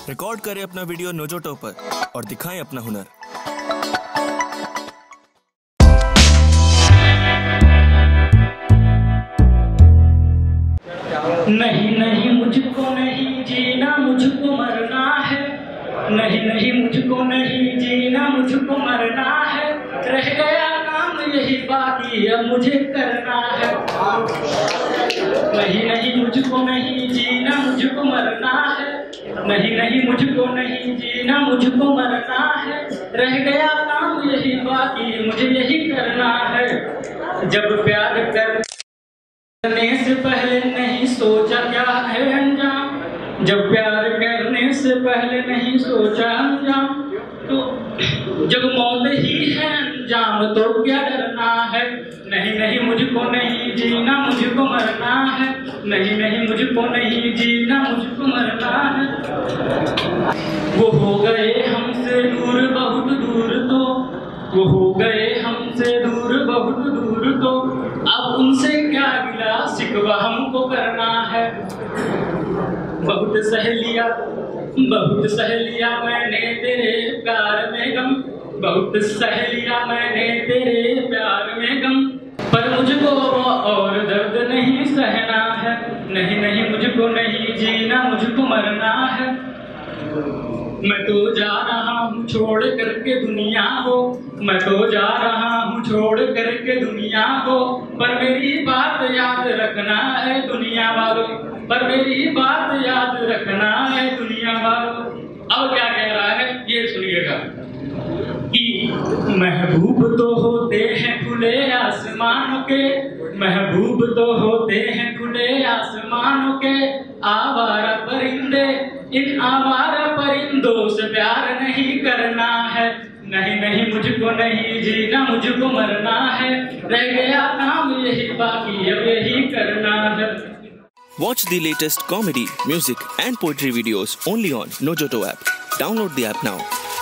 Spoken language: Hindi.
रिकॉर्ड करें अपना वीडियो नोजोटो पर और दिखाएं अपना हुनर। नहीं नहीं मुझको नहीं जीना, मुझको मरना है। नहीं नहीं मुझको नहीं जीना, मुझको मरना है। रह गया काम यही बाकी अब मुझे करना है। नहीं नहीं मुझको नहीं जीना, मुझको मरना है। नहीं नहीं मुझको नहीं जीना, मुझको मरना है। रह गया काम यही बाकी मुझे यही करना है। जब प्यार करने से पहले नहीं सोचा क्या है अंजाम, जब प्यार करने से पहले नहीं सोचा अंजाम, तो जब मौत ही है अंजाम तो क्या डरना है। नहीं नहीं मुझको नहीं जीना, मुझको मरना है। नहीं नहीं मुझको नहीं जीना, मुझको मरना है। वो हो गए हमसे दूर बहुत दूर, तो वो हो गए हमसे दूर बहुत दूर, तो अब उनसे क्या गिला शिकवा हमको करना है। बहुत सहेलियां मैंने तेरे प्यार में गम, बहुत सहेलियां मैंने तेरे प्यार में गम, पर मुझको और दर्द नहीं सहना है। नहीं नहीं मुझको नहीं जीना, मुझको मरना है। मैं तो जा रहा हूँ छोड़ करके दुनिया को, मैं तो जा रहा हूँ छोड़ करके दुनिया को, पर मेरी बात याद रखना है दुनिया वालों, पर मेरी बात याद रखना है दुनिया वालों। अब क्या कह रहा है ये सुनिएगा कि महबूब तो होते हैं खुले आसमानों के, महबूब तो होते हैं खुले आसमानों के, आवारा परिंदे इन आवारा परिंदों से प्यार नहीं करना है। नहीं नहीं मुझको नहीं जीना, मुझको मरना है। रह गया काम यही बाकी अब यही करना है। Watch the latest comedy, music and poetry videos only on Nojoto app. Download the app now.